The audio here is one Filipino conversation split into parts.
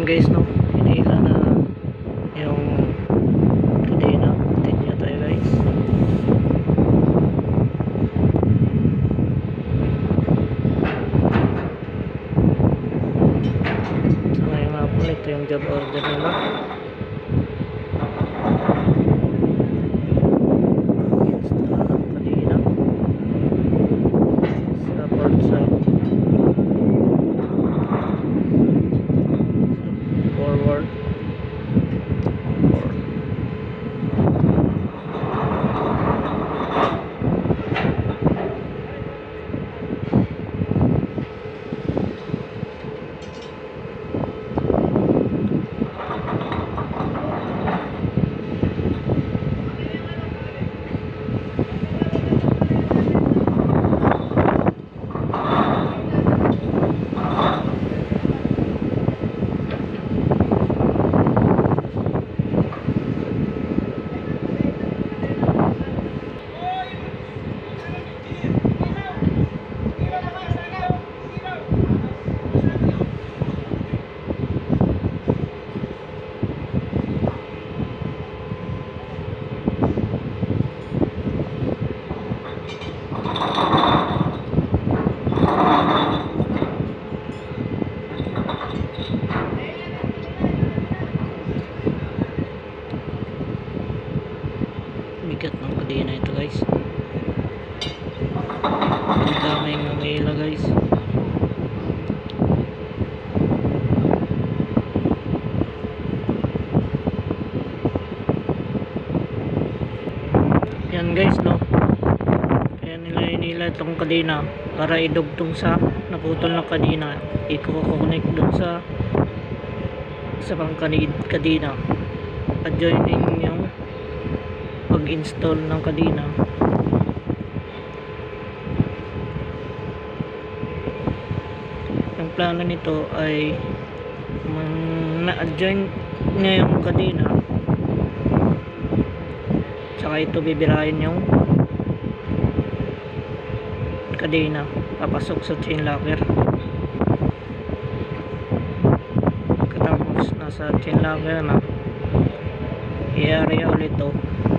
Yan guys, no, hinila na yung kadena. Tignan nyo tayo guys. So ngayon nga po, ito yung job order nila. Forward. Bigat ng kadena ito guys. Ang daming mamila guys. Yan guys, no, kaya nila itong kadena para idugtong sa naputol na kadena, i-connect dun sa pang kadena, adjoining yung pag-install ng kadena. Yung plano nito ay na-adjoin niya yung kadena, tsaka ito bibirahin yung kadena papasok sa chain locker. Pagkatapos nasa chain locker na, i-area ulit to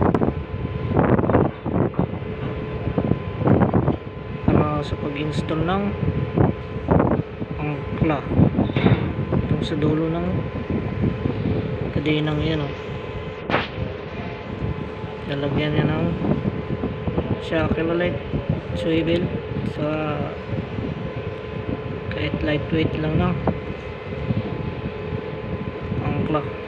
para sa pag-install ng angkla itong sa dulo ng kadenang yan, lalagyan niya ng shackle ulit, swivel, sa kahit lightweight lang na angkla.